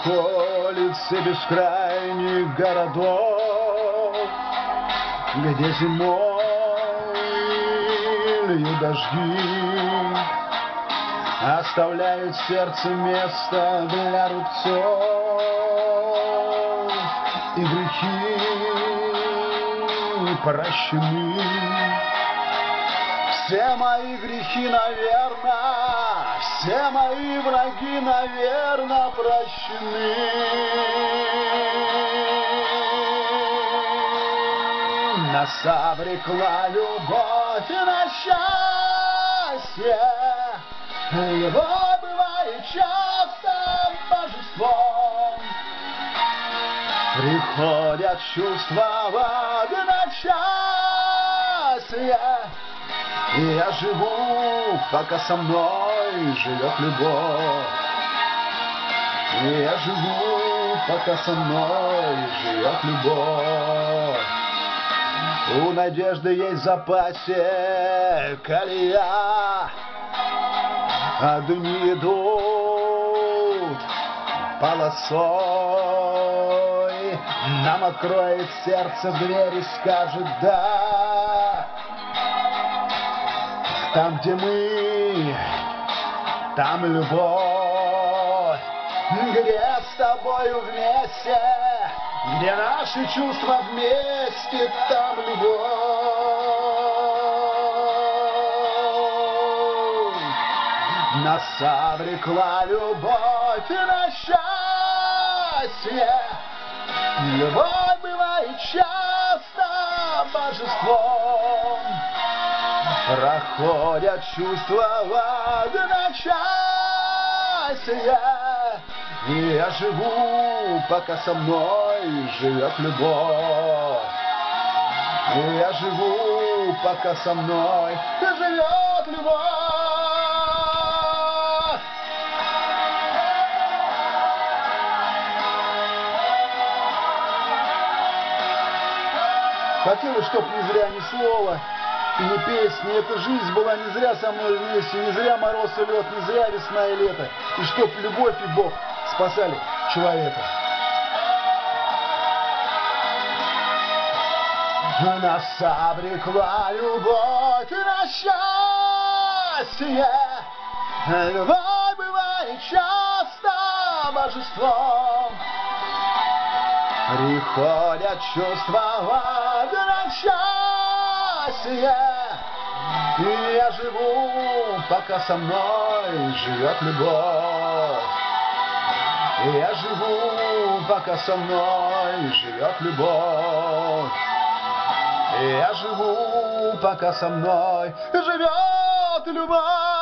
околице бескрайних городов, где зимой льют дожди, оставляют в сердце место для рубцов, и грехи прощены. Все мои грехи, наверно, все мои враги, наверно, прощены. Нас обрекла любовь на счастье. Любовь бывает часто божеством. Приходят чувства в одночасье. И я живу, пока со мной живет любовь. И я живу, пока со мной живет любовь. У надежды есть в запасе колея, а дни идут полосой. Нам откроет сердце дверь и скажет «да». Там, где мы, там любовь, где с тобою вместе, где наши чувства вместе, там любовь. Нас обрекла любовь на счастье. Любовь бывает часто божеством. Проходят чувства в одночасье. И я живу, пока со мной живет любовь. И я живу, пока со мной живет любовь. Хотелось, чтоб не зря ни слова и ни песни, эта жизнь была не зря со мной вместе, не зря мороз и лед, не зря весна и лето, и чтоб любовь и Бог спасали человека. Нас обрекла любовь на счастье. Любовь бывает часто божеством. Приходят чувства в одночасье. И я живу, пока со мной живет любовь. И я живу, пока со мной живет любовь. И я живу, пока со мной живет любовь.